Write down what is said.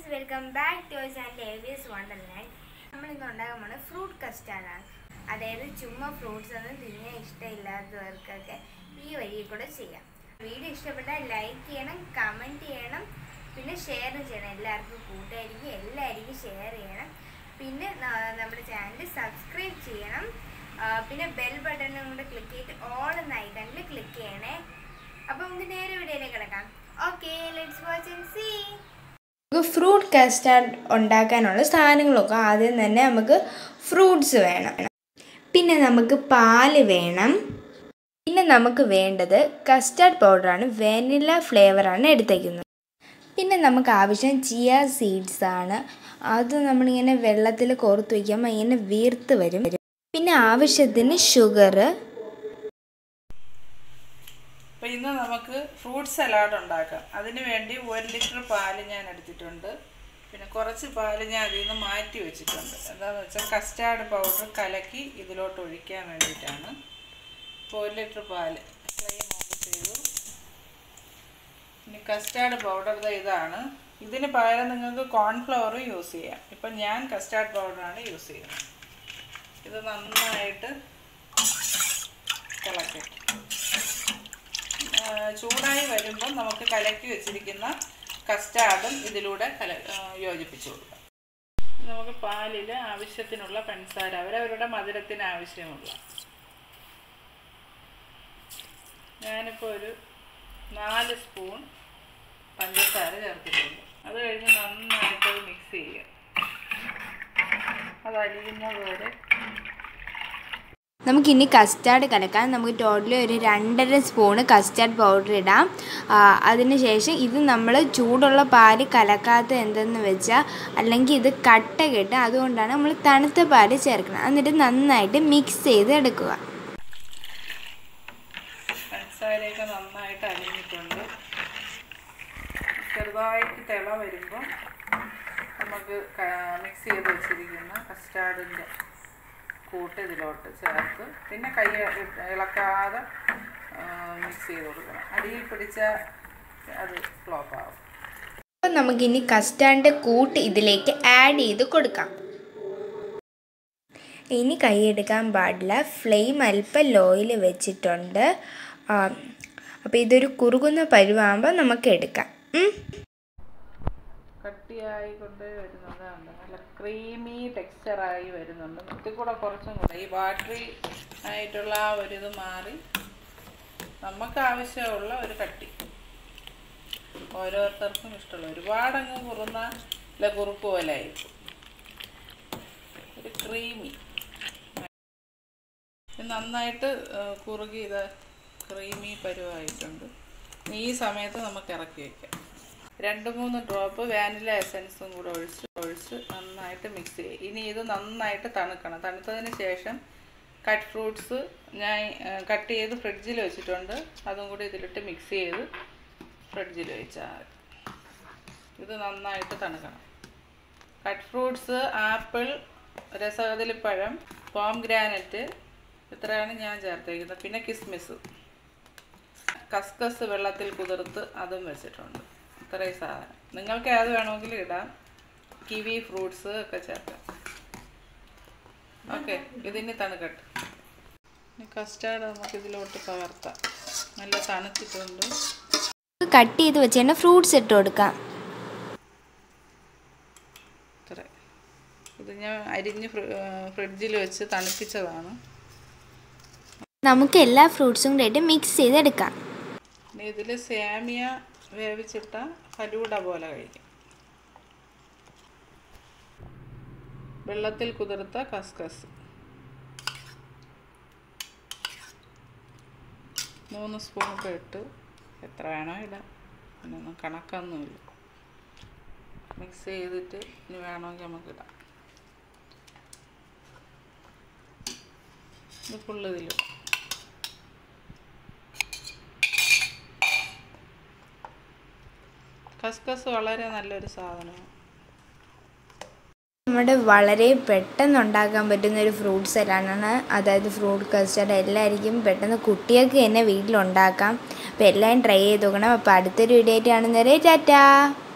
Welcome back to അവർ channel AVS Wonderland. നമ്മൾ ഇന്ന് ഉണ്ടാക്കാൻ പോകുന്നത് ഫ്രൂട്ട് കസ്റ്റാർഡാണ്. അതായത് ചുമ്മാ ഫ്രൂട്ട്സ് ഒന്നും തിന്നാൻ ഇഷ്ടമില്ലാത്തവർക്കൊക്കെ ഈ വഴി കൂടെ ചെയ്യാം. വീഡിയോ ഇഷ്ടപ്പെട്ടാൽ ലൈക്ക് ചെയ്യണം, കമൻറ്റ് ചെയ്യണം, പിന്നെ ഷെയർ ചെയ്യണം. എല്ലാവർക്കും കൂട്ടുകാരിക്കും എല്ലാവർക്കും ഷെയർ ചെയ്യണം. പിന്നെ നമ്മുടെ ചാനൽ സബ്സ്ക്രൈബ് ചെയ്യണം. പിന്നെ ബെൽ ബട്ടണും കൂടെ ക്ലിക്ക് ചെയ്തിട്ട് ഓൾ എന്ന ഐക്കണിൽ ക്ലിക്ക് ചെയ്യണേ. അപ്പോൾ നമുക്ക് നേരെ വീഡിയോയിലേക്ക് കിടക്കാം. Okay, let's watch and see. Fruit custard ഉണ്ടാക്കാനുള്ള സാധനങ്ങളൊക്കെ ആദ്യം തന്നെ നമുക്ക് ഫ്രൂട്ട്സ് വേണം, പിന്നെ നമുക്ക് പാല് വേണം, പിന്നെ നമുക്ക് വേണ്ടത് കസ്റ്റാർഡ് പൗഡറാണ്, വാനില ഫ്ലേവറാണ് എടുത്തേക്കുന്നത്. പിന്നെ നമുക്ക് ആവശ്യം ചിയ സീഡ്സ് ആണ്. അത് നമ്മളിങ്ങനെ വെള്ളത്തിൽ കോർത്ത് വയ്ക്കുമ്പോൾ ഇങ്ങനെ വീർത്ത് വരും. പിന്നെ ആവശ്യത്തിന് ഷുഗർ. അപ്പോൾ ഇന്ന് നമുക്ക് ഫ്രൂട്ട് സലാഡ് ഉണ്ടാക്കാം. അതിന് വേണ്ടി 1 ലിറ്റർ പാല് ഞാൻ എടുത്തിട്ടുണ്ട്. പിന്നെ കുറച്ച് പാല് ഞാൻ അതിൽ നിന്ന് മാറ്റി വെച്ചിട്ടുണ്ട്. എന്താണെന്ന് വെച്ചാൽ കസ്റ്റാർഡ് പൗഡർ കലക്കി ഇതിലോട്ട് ഒഴിക്കാൻ വേണ്ടിയിട്ടാണ്. അപ്പോൾ 1 ലിറ്റർ പാല് ഫ്ലെയിം ഓഫ് ചെയ്തു. ഇനി കസ്റ്റാർഡ് പൗഡർ ഇതാണ്. ഇതിന് പകരം നിങ്ങൾക്ക് കോൺഫ്ലവറും യൂസ് ചെയ്യാം. ഇപ്പം ഞാൻ കസ്റ്റാർഡ് പൗഡറാണ് യൂസ് ചെയ്യുന്നത്. ഇത് നന്നായിട്ട് തിളക്കട്ടെ. ചൂടായി വരുമ്പോൾ നമുക്ക് കലക്കി വെച്ചിരിക്കുന്ന കസ്റ്റാർഡും ഇതിലൂടെ യോജിപ്പിച്ചു കൊടുക്കാം. നമുക്ക് പാലിൽ ആവശ്യത്തിനുള്ള പഞ്ചസാര അവരവരുടെ മധുരത്തിന് ആവശ്യമുള്ള, ഞാനിപ്പോൾ ഒരു 4 സ്പൂൺ പഞ്ചസാര ചേർത്തിട്ടുണ്ട്. അത് കഴിഞ്ഞ് നന്നായിട്ട് മിക്സ് ചെയ്യുക. അത് അലിയുന്നത് വരെ. നമുക്കിനി കസ്റ്റാർഡ് കലക്കാൻ നമുക്ക് ടോട്ടലി ഒരു 2.5 സ്പൂണ് കസ്റ്റാർഡ് പൗഡർ ഇടാം. അതിനുശേഷം ഇത് നമ്മൾ ചൂടുള്ള പാല് കലക്കാത്ത എന്തെന്ന് വെച്ചാൽ അല്ലെങ്കിൽ ഇത് കട്ട കെട്ടും. അതുകൊണ്ടാണ് നമ്മൾ തണുത്ത പാല് ചേർക്കണം. എന്നിട്ട് നന്നായിട്ട് മിക്സ് ചെയ്ത് എടുക്കുക. പഞ്ചസാരയൊക്കെ നന്നായിട്ട് അലിഞ്ഞിട്ടുണ്ട്. ചെറുതായിട്ട് തിള വരുമ്പോൾ നമുക്ക് മിക്സ് ചെയ്ത് വെച്ചിരിക്കുന്ന കസ്റ്റാർഡിൻ്റെ കൂട്ട് ഇതിലോട്ട് ചേർത്ത് പിന്നെ കൈ ഇളക്കാതെ മിക്സ് ചെയ്ത് കൊടുക്കണം. അടിയിൽ പിടിച്ചാൽ അത് ഫ്ലോപ്പ് ആവും. അപ്പം നമുക്കിനി കസ്റ്റാർഡിൻ്റെ കൂട്ട് ഇതിലേക്ക് ആഡ് ചെയ്ത് കൊടുക്കാം. ഇനി കൈയെടുക്കാൻ പാടില്ല. ഫ്ലെയിം അല്പം ലോയിൽ വെച്ചിട്ടുണ്ട്. അപ്പോൾ ഇതൊരു കുറുകുന്ന പരുവാകുമ്പോൾ നമുക്ക് എടുക്കാം. കട്ടിയായി കൊണ്ട് വരുന്നതാണ്. നല്ല ക്രീമി ടെക്സ്ചറായി വരുന്നുണ്ട്. ഇതിൽ കൂടെ കുറച്ചും കൂടെ ഈ വാട്ടറി ആയിട്ടുള്ള ആ ഒരു ഇത് മാറി നമുക്ക് ആവശ്യമുള്ള ഒരു കട്ടി ഓരോരുത്തർക്കും ഇഷ്ടമുള്ള. ഒരുപാടങ്ങ് കുറുന്ന അല്ല കുറുക്ക് പോലെ ആയിരിക്കും. ഒരു ക്രീമി നന്നായിട്ട് കുറുകി ഇത് ക്രീമി പരുവായിട്ടുണ്ട്. ഈ സമയത്ത് നമുക്ക് ഇറക്കി വയ്ക്കാം. 2-3 ഡ്രോപ്പ് വാനില എസൻസും കൂടെ ഒഴിച്ച് നന്നായിട്ട് മിക്സ് ചെയ്യുക. ഇനി ഇത് നന്നായിട്ട് തണുക്കണം. തണുത്തതിന് ശേഷം കട്ട് ഫ്രൂട്ട്സ് ഞാൻ കട്ട് ചെയ്ത് ഫ്രിഡ്ജിൽ വെച്ചിട്ടുണ്ട്. അതും കൂടി ഇതിലിട്ട് മിക്സ് ചെയ്ത് ഫ്രിഡ്ജിൽ വെച്ചാൽ ഇത് നന്നായിട്ട് തണുക്കണം. കട്ട് ഫ്രൂട്ട്സ് ആപ്പിൾ, രസകദളിപ്പഴം, പോംഗ്രാനറ്റ് ഇത്രയാണ് ഞാൻ ചേർത്തേക്കുന്നത്. പിന്നെ കിസ്മിസ്, കസ്കസ് വെള്ളത്തിൽ കുതിർത്ത് അതും വെച്ചിട്ടുണ്ട്. ഇത്രയും സാധനം. നിങ്ങൾക്ക് ഏത് വേണമെങ്കിലും ഇടാം. കിവി ഫ്രൂട്ട്സ് ഒക്കെ ചേർക്കാം. ഓക്കെ, ഇതിന് തണുക്കട്ടെ. കസ്റ്റാർഡ് നമുക്ക് ഇതിലോട്ട് പകർത്താം. നല്ല തണുത്തിട്ടുണ്ട്. കട്ട് ചെയ്ത് വെച്ച് ഫ്രൂട്ട്സ് ഇട്ട് കൊടുക്കാം. ഇത്ര ഇത് ഞാൻ അരിഞ്ഞ് ഫ്രിഡ്ജിൽ വെച്ച് തണുപ്പിച്ചതാണ്. നമുക്ക് എല്ലാ ഫ്രൂട്ട്സും കൂടെ ആയിട്ട് മിക്സ് ചെയ്തെടുക്കാം. ഇനി ഇതിൽ സേമിയ വേവിച്ചിട്ട ഫലൂഡ പോലെ കഴിക്കും. വെള്ളത്തിൽ കുതിർത്ത കസ്കസ് 3 സ്പൂണൊക്കെ ഇട്ട് എത്ര വേണോ ഇടാം. അതിനൊന്നും കണക്കൊന്നുമില്ല. മിക്സ് ചെയ്തിട്ട് ഇനി വേണമെങ്കിൽ നമുക്ക് ഇടാം. ഇത് ഫുള്ള് ഇതിൽ കസ്കസ് വളരെ നല്ലൊരു സാധനമാണ്. നമ്മുടെ വളരെ പെട്ടെന്ന് ഉണ്ടാക്കാൻ പറ്റുന്ന ഒരു ഫ്രൂട്ട് സലാഡാണ്. അതായത് ഫ്രൂട്ട് കസ്റ്റാർഡ് എല്ലാവർക്കും പെട്ടെന്ന് കുട്ടികൾക്ക് തന്നെ വീട്ടിലുണ്ടാക്കാം. അപ്പോൾ എല്ലാവരും ട്രൈ ചെയ്ത് നോക്കണം. അപ്പോൾ അടുത്തൊരു വീഡിയോ ആയിട്ട് കാണുന്നവരെ ടാറ്റാ.